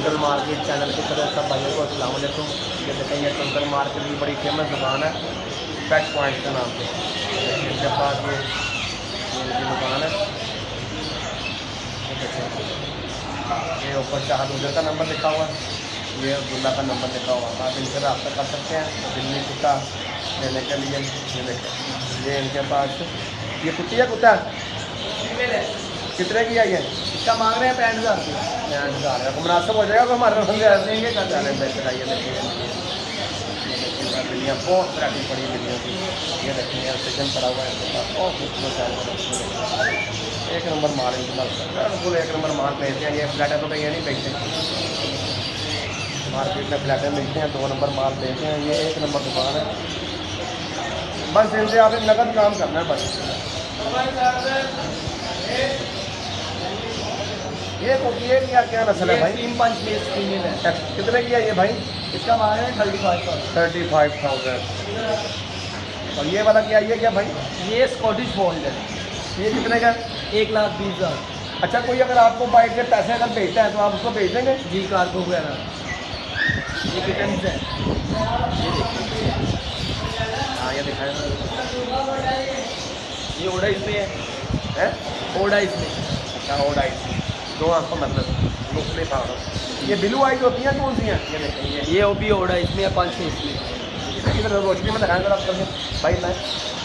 टुंकल market channel की तरफ सब भाइयों को अस्सलाम वालेकुम। ये देखें ये टुंकल मार्केट की बड़ी फेमस दुकान है पेट पॉइंट के नाम से। इनके पास ये दुकान है। ये ऊपर शाहरुख का नंबर लिखा हुआ है, ये अब्दुल्ला का नंबर लिखा हुआ है। आप इनसे रब्ता कर सकते हैं दिल्ली कुत्ता लेने के लिए। ये देखें ये इनके पास ये कुत्ती है, कुत्ता कितने की है ये? इसका मांग रहे हैं 65,000 रुपये। 65,000 है, मुनासिब हो जाएगा हमारे देंगे कर चले बेहतर आइए। देखिए बिल्लियाँ बहुत वैरायटी पड़ी है बिल्लियों की। ये देखिए यार स्टेशन पड़ा हुआ है इनके पास, बहुत खूबसूरत एक नंबर माल इनके पास, बिल्कुल एक नंबर माल बेचते हैं। ये फ्लैटें तो ये नहीं बेचते, मार्केट में फ्लैटें बेचते हैं, 2 नंबर माल बेचते हैं। ये एक नंबर दुकान है, बस इनसे आप नगद काम करना है बस। ये क्या नस्ल है भाई? 3-5 पीस फीमेल है। कितने की है ये भाई? इसका मांग रहे हैं 35,000। और ये वाला क्या ये क्या भाई? ये स्कॉटिश फोल्ड है। ये कितने का? 1,20,000। अच्छा, कोई अगर आपको बाइक से पैसे अगर भेजता है तो आप उसको भेज देंगे? जी कार्गो वगैरह। ये किटन्स है। हाँ ये दिखाएं। ये ओडा इसमें है, ओडा इसमें। अच्छा ओड आइस, 2 आंख का मतलब मुख्तलिफ पहाड़ों। ये ब्लू आइस होती हैं कौन सी हैं? ये देखें ये भी ओडा इसमें है, 5-6 इसमें। इधर रोशनी में दिखाएँ जरा आप करके भाई लाए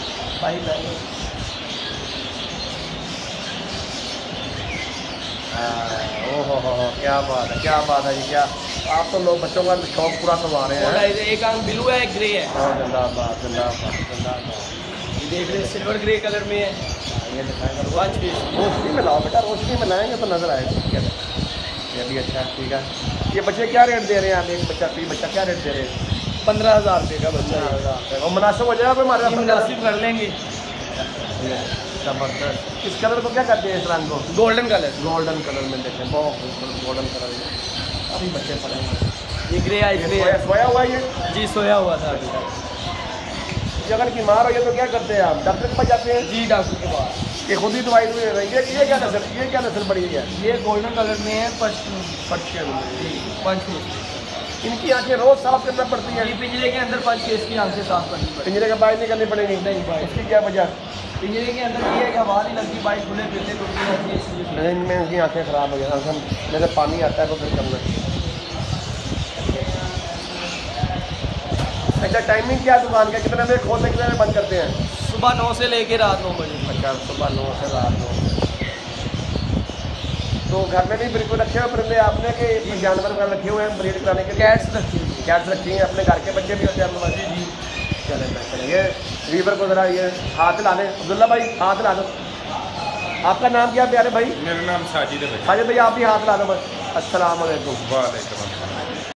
ओहो हो क्या बात है, क्या बात है जी। क्या आप तो लोग बच्चों का शौक पूरा करवा रहे हैं। एक आंख ब्लू है, एक ग्रे है। जिंदाबाद जिंदाबाद जिंदाबाद। ये देख रहे हैं सिल्वर ग्रे कलर में है। ये दिखाएंगे 5 पीस। रोशनी में लाओ बेटा, रोशनी में लाएंगे तो नजर आएगा। ये भी अच्छा है, ठीक है। ये बच्चे क्या रेट दे रहे हैं आप? एक बच्चा फ्री बच्चा क्या रेट दे रहे हैं? 15,000 रुपये का बच्चा। 15,000 और मुनासिब हो जाएगा हमारे मुनासिब कर लेंगे। जबरदस्त। इस कलर को क्या करते हैं इस रंग को? गोल्डन कलर में देखें बहुत गोल्डन कलर में अभी बच्चे पड़ेंगे। ये ग्रे आइस में है। सोया हुआ ये? जी सोया हुआ था। ये अगर बीमार हो ये तो क्या करते हैं आप? डॉक्टर के पास जाते हैं? जी डॉक्टर के पास। ये खुद ही दवाई दे रही है। ये क्या नस्ल पड़ी है? ये गोल्डन कलर में है, पर्शियन। 5 पीस। इनकी आंखें रोज साफ करना पड़ती हैं? ये पिंजरे के अंदर 5 पीस की आंखें साफ करनी पड़ती पिंजरे के बाहर नहीं करनी पड़ेगी? नहीं भाई। इसकी क्या वजह? पिंजरे के अंदर ये है कि हवा नहीं लगती, बाइक खुले फिरते टूटती रहती है इसलिए। नहीं में इनकी आंखें ख़राब हो जाती हैं, मेरे पानी आता है तो फिर करना। अच्छा टाइमिंग क्या दुकान का? कितने बजे खोलते कितने बजे बंद करते हैं? सुबह 9 से लेके रात 9 बजे। अच्छा सुबह 9 से रात 9। तो घर में भी बिल्कुल रखे हुए परिंदे आपने कि जानवर वगैरह रखे हुए हैं ब्रीड कराने के लिए? कैट्स रखी हुई है। कैट्स रखी हैं, अपने घर के बच्चे भी होते हैं आपके पास? जी। चले ये वीवर को ज़रा ये हाथ ला दें। अब्दुल्ला भाई हाथ ला दो। आपका नाम क्या प्यारे भाई? मेरा नाम साजिद है। साजिद भाई आप भी हाथ ला दो बस। अस्सलाम वालेकुम। वालेकुम।